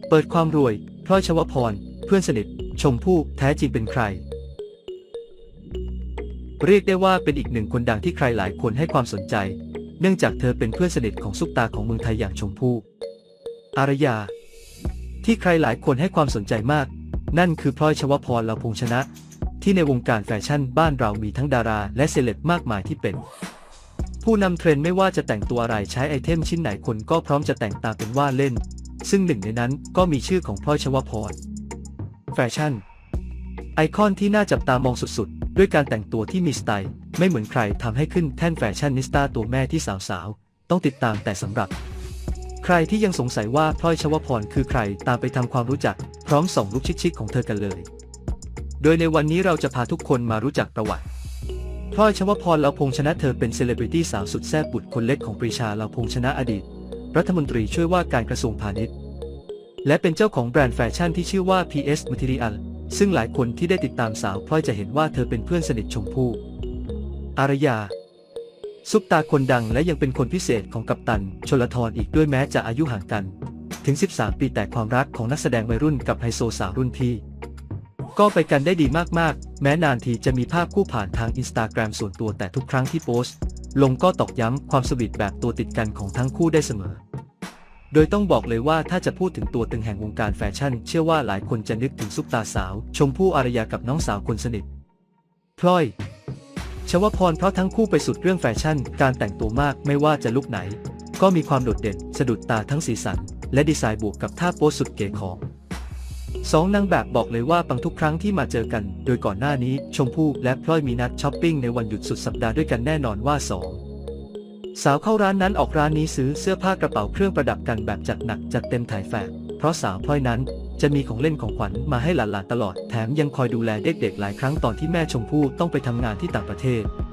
เปิดความรวยพลอยชวพรเพื่อนสนิทชมพู่แท้จริงเป็นใครเรียกได้ว่าเป็นอีกหนึ่งคนดังที่ใครหลายคนให้ความสนใจเนื่องจากเธอเป็นเพื่อนสนิทของซุปตาของเมืองไทยอย่างชมพู่อารยาที่ใครหลายคนให้ความสนใจมากนั่นคือพลอยชวพร เลาพงษ์ชนะที่ในวงการแฟชั่นบ้านเรามีทั้งดาราและเซเลบมากมายที่เป็นผู้นำเทรนด์ไม่ว่าจะแต่งตัวอะไรใช้ไอเทมชิ้นไหนคนก็พร้อมจะแต่งตามเป็นว่าเล่นซึ่งหนึ่งในนั้นก็มีชื่อของพลอยชวพรแฟชั่นไอคอนที่น่าจับตามองสุดๆด้วยการแต่งตัวที่มีสไตล์ไม่เหมือนใครทำให้ขึ้นแท่นแฟชั่นนิสต้าตัวแม่ที่สาวๆต้องติดตามแต่สำหรับใครที่ยังสงสัยว่าพลอยชวพรคือใครตามไปทำความรู้จักพร้อมส่องลุคชิคๆของเธอกันเลยโดยในวันนี้เราจะพาทุกคนมารู้จักประวัติพลอยชวพร เลาพงษ์ชนะเธอเป็นเซเลบริตี้สาวสุดแซ่บบุตรคนเล็กของปรีชา เลาพงษ์ชนะอดีตรัฐมนตรีช่วยว่าการกระทรวงพาณิชย์และเป็นเจ้าของแบรนด์แฟชั่นที่ชื่อว่า PS Material ซึ่งหลายคนที่ได้ติดตามสาวพลอยจะเห็นว่าเธอเป็นเพื่อนสนิทชมพู่อารยาซุปตาคนดังและยังเป็นคนพิเศษของกัปตันชลธรอีกด้วยแม้จะอายุห่างกันถึง13 ปีแต่ความรักของนักแสดงวัยรุ่นกับไฮโซสาวรุ่นพี่ก็ไปกันได้ดีมากๆแม้นานทีจะมีภาพคู่ผ่านทาง Instagram ส่วนตัวแต่ทุกครั้งที่โพสต์ลงก็ตอกย้ำความสวีทแบบตัวติดกันของทั้งคู่ได้เสมอโดยต้องบอกเลยว่าถ้าจะพูดถึงตัวตึงแห่งวงการแฟชั่นเชื่อว่าหลายคนจะนึกถึงซุปตาสาวชมพู่อารยากับน้องสาวคนสนิทพลอยชวพรเพราะทั้งคู่ไปสุดเรื่องแฟชั่นการแต่งตัวมากไม่ว่าจะลุคไหนก็มีความโดดเด่นสะดุดตาทั้งสีสันและดีไซน์บวกกับท่าโพสสุดเก๋ของสองนางแบบบอกเลยว่าปังทุกครั้งที่มาเจอกันโดยก่อนหน้านี้ชมพู่และพลอยมีนัดช้อปปิ้งในวันหยุดสุดสัปดาห์ด้วยกันแน่นอนว่าสาวเข้าร้านนั้นออกร้านนี้ซื้อเสื้อผ้ากระเป๋าเครื่องประดับกันแบบจัดหนักจัดเต็มถ่ายแฝงเพราะสาวพลอยนั้นจะมีของเล่นของขวัญมาให้หลานๆตลอดแถมยังคอยดูแลเด็กๆหลายครั้งตอนที่แม่ชมพู่ต้องไปทำงานที่ต่างประเทศ